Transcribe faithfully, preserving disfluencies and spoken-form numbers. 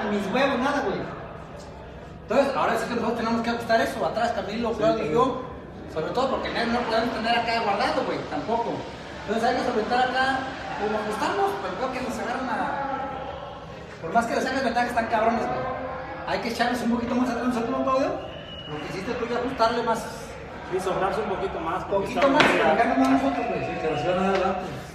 mis huevos, nada, güey. Entonces, ahora sí que nosotros tenemos que ajustar eso, atrás Camilo, Claudio y yo. Sobre todo porque no podemos tener acá guardado, güey, tampoco. Entonces hay que solventar acá, como ajustamos, pero creo que nos agarran a... Por más que les hagas ventaja, están cabrones, güey. Hay que echarles un poquito más atrás nosotros, ¿no, Claudio? Lo que hiciste tú y ajustarle más... Sí, sobrarse un poquito más. Un poquito más, pero ganamos nosotros, güey. Sí, que nos iban a dar adelante.